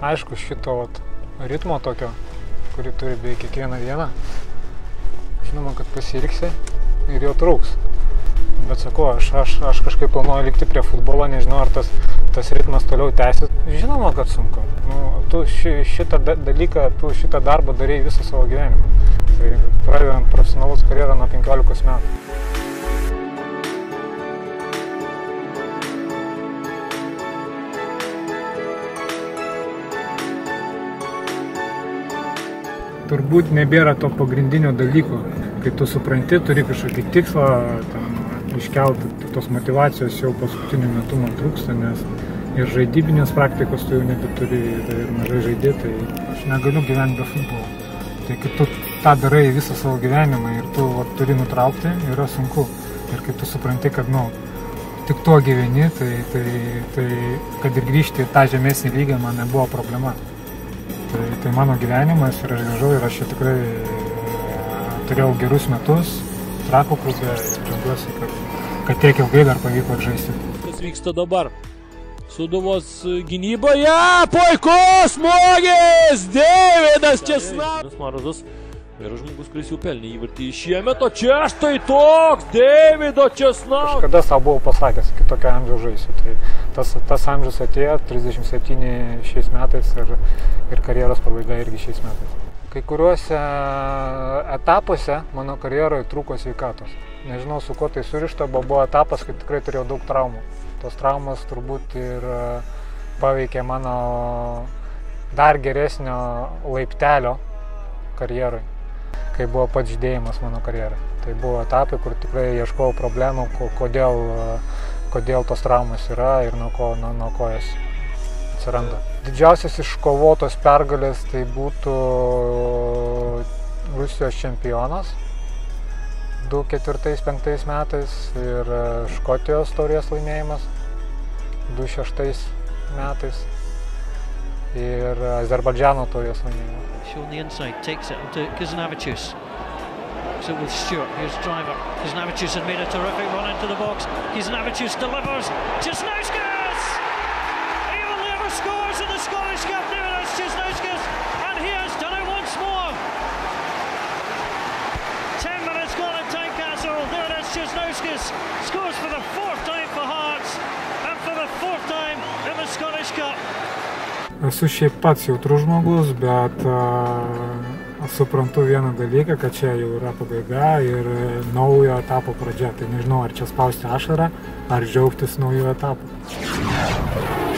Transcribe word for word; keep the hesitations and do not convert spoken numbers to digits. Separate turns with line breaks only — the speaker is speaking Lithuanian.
aišku, šito vat, ritmo tokio, kurį turi beveik kiekvieną dieną, žinoma, kad pasiriksi ir jau trūks. Bet sakau, aš, aš, aš kažkaip planuoju likti prie futbolo, nežinau, ar tas, tas ritmas toliau tęsis. Žinoma, kad sunku. Nu, tu ši, šitą dalyką, tu šitą darbą darei visą savo gyvenimą. Tai pradedant profesionalus karjerą nuo penkiolikos metų. Turbūt nebėra to pagrindinio dalyko, kai tu supranti, turi kažkokį tikslą, tam, iškelti tos motyvacijos jau paskutiniu metu man trūksta, nes ir žaidybinės praktikos tu jau nebeturi ir mažai žaidži, tai aš negaliu gyventi be futbolo. Tai kai tu tą darai visą savo gyvenimą ir tu va, turi nutraukti, yra sunku. Ir kai tu supranti, kad nu, tik tuo gyveni, tai, tai, tai kad ir grįžti į tą žemesnį lygį man nebuvo problema. Tai, tai mano gyvenimas ir aš grįžau ir aš čia tikrai turėjau gerus metus, Trakų klube ir džiaugiuosi, kad, kad tiek ilgai dar pavyko žaisti.
Kas vyksta dabar? Sūduvos gynyboje, puikus smūgis, Deividas Česnauskas. Marozas yra žmogus, kuris jau pelnė įvartį šiemet, o čia štai toks Deivido Česnauskas.
Kažkada savo buvau pasakęs, kitokio amžiaus žaisiu. Tai tas, tas amžius atėjo, trisdešimt septyni šiais metais ir, ir karjeros pabaiga irgi šiais metais. Kai kuriuose etapuose mano karjeroje trūko sveikatos. Nežinau, su kuo tai surišta, bet buvo etapas, kai tikrai turėjau daug traumų. Tos traumas turbūt ir paveikė mano dar geresnio laiptelio karjeroj, kai buvo pats žydėjimas mano karjerai. Tai buvo etapai, kur tikrai ieškojau problemų, kodėl, kodėl tos traumas yra ir nuo ko, nuo, nuo ko jas atsiranda. Didžiausias iškovotos pergalės tai būtų Rusijos čempionas du ketvirtais penktais metais ir Škotijos taurės laimėjimas du šeštais metais ir Azerbaidžano taurės laimėjimas.
Sean the inside takes it onto Kazanavicius. So with Stewart, here's Driver. Kazanavicius had made a terrific run into the box. Kazanavicius delivers. Česnauskas! Scores in the Scottish Cup, Deividas Česnauskas, and he has done it once more. Ten minutes gone at Tynecastle, Deividas Česnauskas scores for the fourth time for Hearts and for the fourth time in the Scottish Cup.
Esu šiaip pats jautrus žmogus, bet uh, suprantu vieną dalyką, kad čia jau yra pabaiga ir naujo etapo pradžia. Tai nežinau, ar čia spausti ašarą, ar džiaugtis naujo etapo.